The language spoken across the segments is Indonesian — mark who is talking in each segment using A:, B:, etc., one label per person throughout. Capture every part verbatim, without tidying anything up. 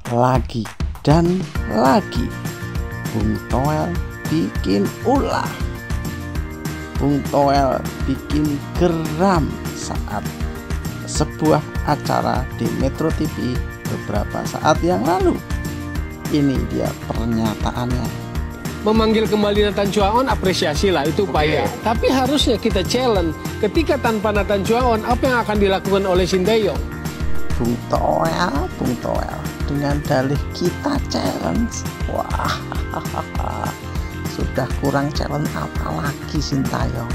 A: lagi dan lagi Bung Toel bikin ulah. Bung Toel bikin geram saat sebuah acara di Metro T V beberapa saat yang lalu. Ini dia pernyataannya.
B: Memanggil kembali Nathan Chuaon, apresiasi lah, itu upaya. Okay. Tapi harusnya kita challenge, ketika tanpa Nathan Chuaon, apa yang akan dilakukan oleh Sinteyong?
A: Bung Toel, Bung Toel, dengan dalih kita challenge. Wah, sudah kurang challenge apa lagi Sinteyong?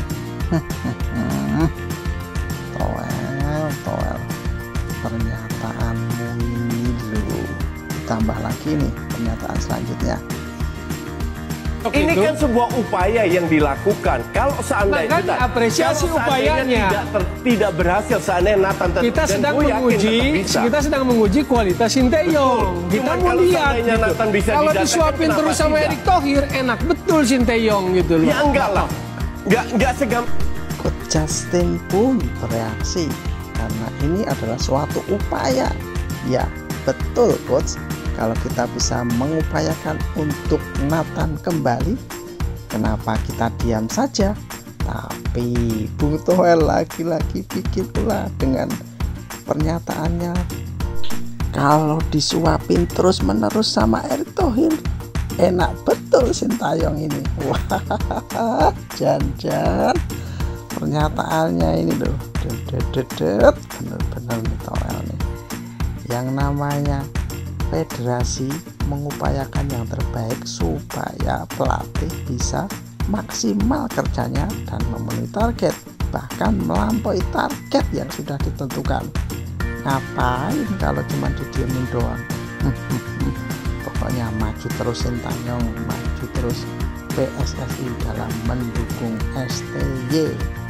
A: Toel, Toel, pernyataanmu ini loh. Tambah lagi nih pernyataan selanjutnya.
C: Oke, ini itu kan sebuah upaya yang dilakukan. Kalau seandainya
B: kita apresiasi
C: kalau seandainya
B: upayanya
C: tidak, ter, tidak berhasil, seandainya Nathan
B: kita sedang menguji, kita sedang menguji kualitas Sinteyong. Kita mau lihat gitu. Bisa kalau disuapin terus sama Erick Thohir, enak betul Sinteyong gitu loh.
C: Ya enggak lah, enggak enggak segam.
A: Coach Justin pun bereaksi karena ini adalah suatu upaya. Ya betul Coach. Kalau kita bisa mengupayakan untuk Nathan kembali, kenapa kita diam saja? Tapi Bung Toel lagi-lagi bikin ulah dengan pernyataannya. Kalau disuapin terus menerus sama Erick Thohir, enak betul Sinteyong ini. Wah, jangan-jangan pernyataannya ini loh, dedet, bener-bener nih Toel nih. Yang namanya federasi mengupayakan yang terbaik supaya pelatih bisa maksimal kerjanya dan memenuhi target, bahkan melampaui target yang sudah ditentukan. Ngapain kalau cuma didiemin doang? Pokoknya maju terus Sinteyong, maju terus P S S I dalam mendukung S T Y.